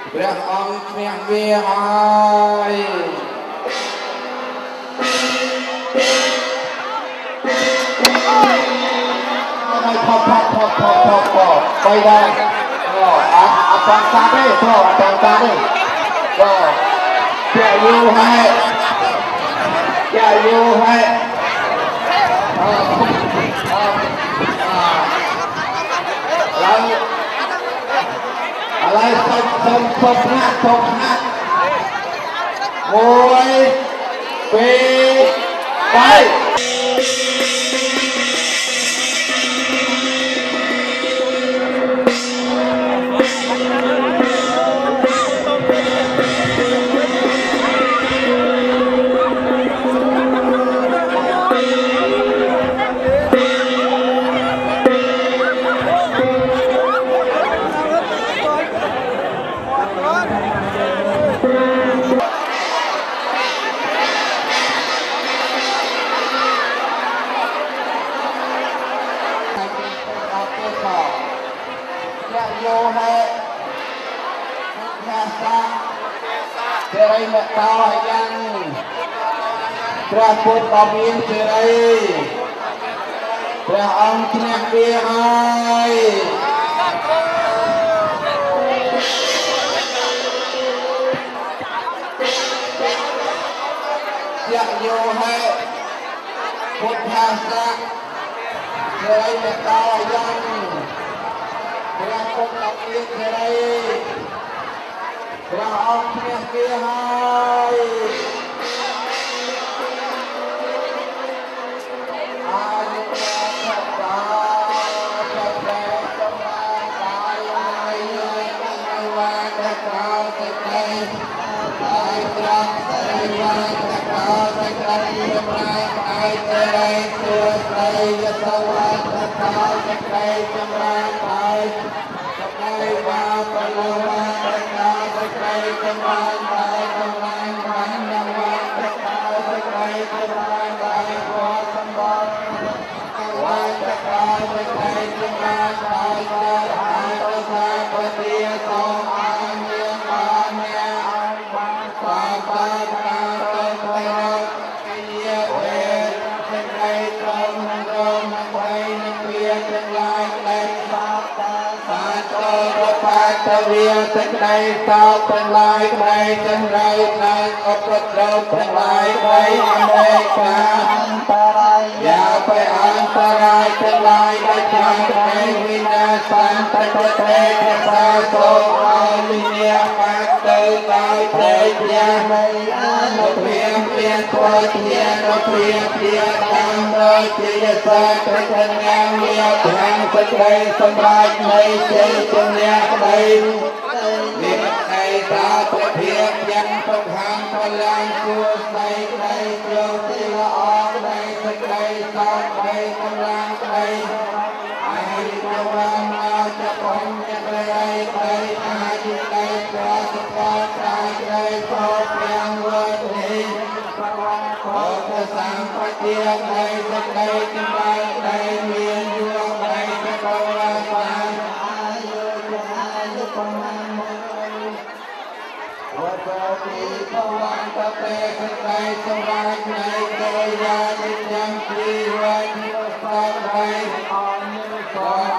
ព្រះអង្គឈ្នះវាហើយថប់បីដែរអត់តាមកាត់ទេព្រោះអត់តាមកាត់ទេជាយូរហើយឡើយសុំណាត់1 2 3ព្រះពុទ្ធដ៏មានសេរីព្រះអង្គឈ្នះវាហើយជាយោហេពុទ្ធាសាសេរីមេត្តាយ៉ាងព្រះពុទ្ធដ៏មានសេរីព្រះអង្គឈ្នះវាហើយវាសេចក្តីសោកទាំងឡាយក្តីទាំងឡាយឡើងអបត្រោបទាំងឡាយក្តីអមេកាអន្តរាយយ៉ាទៅអន្តរាយទាំងឡាយដែលចាំក្តីវិញ្ញាសន្តតេភាសាសូមឲ្យវិញ្ញាបាក់ទៅដោយទេជានៃអនុភាពមានធម៌ជាអនុភាពជាតាមដោយជាសាក្រកញ្ញាមានខាងសេចក្តីសម្រាប់នៃជ័យជំនះក្តីមានឯតាប្រភាពយ៉ាងសុខាងបលាំងគួរស្ដីក្ដីចូលទីល្អក្ដីសេចក្ដីសោកក្ដីកម្លាំងក្ដីហើយចូលបានមកจะพ้นจะไปក្ដីអាចក្ដីប្រសិទ្ធផលកាយក្ដីចូលទាំងវត្តនេះខកសាមបទាក្ដីសេចក្ដីចម្រើនក្ដីមានយួរក្ដីសេចក្ដីបានអាយុប្រមាណវត្តទីភវន្តពេសេចក្ដីសម្រាប់នៃកិរិយានិយ៉ាងពីវត្តស្បដីអនុសូម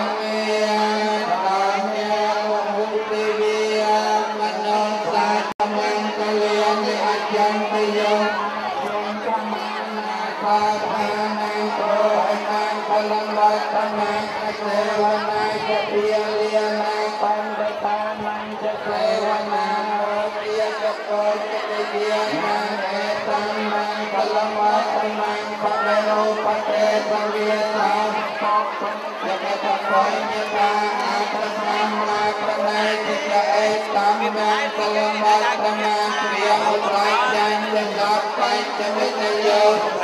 ដល់មានមុខទីវាមនោសាមង្គលានិអញ្ចឹងទៅយោកម្មណាសាធានាប្រអនាបលំវត្តមាសេវនាជាពាលានាបណ្ឌតានាជាសេវនាជាកកោជាយានាហេតានាបលំវត្តមាបដេរូបតេសវិសាយកតកោញតាអប្រសាមាប្រណៃតិកអេតាមនាបលំវត្តមាព្រាអត្រៃចាញ់យន្តបច្ចមិតយោ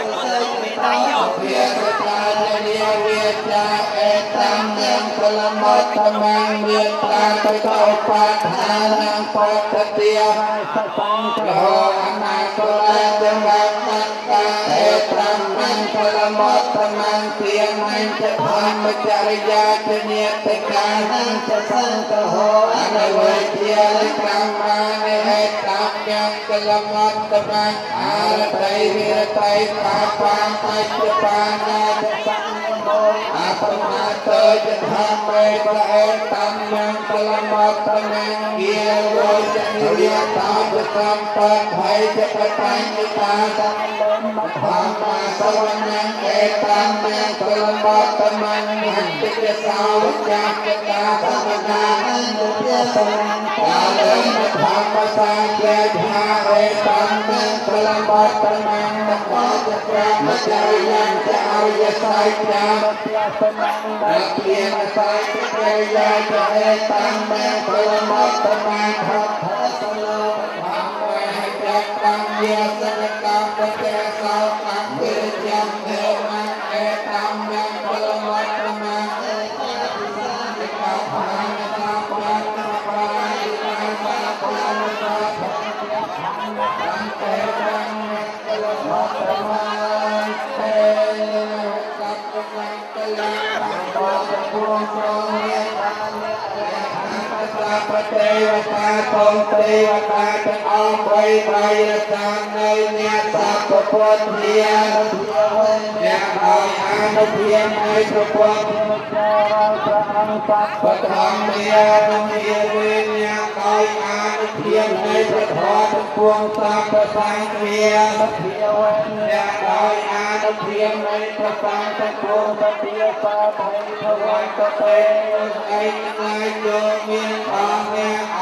វារតាលាវិជ្ជាអេតាមនាបលំវត្តមាមានប្រាតកោបាថានាបតតិយសសង្ឃោអនាគតទាំងវត្តតាអេតាមនាបលំវត្តមាព្រាមៃจะทำมาจริยาจะเนียตการจะสังกโหอะไรเวทีอะไรกลางมาในให้ตามยังกลมัดตะมันอะไรใจเรียใจปาปาไปจะปานาจะสังโหอาปมาเตจะทำไปประเอตามยังกลมัดตะมันเกียร์โรจะเรียตาจะทำปัดให้จะไปตั้งตาสังโหธรรมาสวรรค์เอตัมเมกลมัตตมันหันติเกสาวจักตาสัมนานุเทศนังกาเลนะธรรมสังเกตหาเอตัมเมกลมัตตมันนักวัจกรรมจริยังจะเอายาใส่จามนักเรียนใส่เกยาจะเอตัมเมกลมัตตมันทัพพะสโลธรรมเวจักตังเยสนกรรมปเจสาวกังเวจังเทมังเอตัมเมกลมัตตมันเอตัมปิสังติกาภานะตาปันนะปาอินาปาปานะตาปันนะตังเตตังเมกลมัตตมันเตสัพพังกลังตังปะปุโสเยตังเมกลมัตตมันปเทวตาตงเทวตาจังเอาไว้ไปตามในเนี่ยสัพพพุทธเทียนเนี่ยเอาอานุเทียนในพระพุทธเจ้าพระอังคัปะธรรมเมียนุเทียนเนี่ยเอาอานุเทียนในพระธรรมพวงสัพพะสังเมียนุเทียนเนี่ยเอาอานุเทียนในพระสังฆพวงสัพเทียสาภัยพวันตเตไอ้นายโยมีทองเนี่ย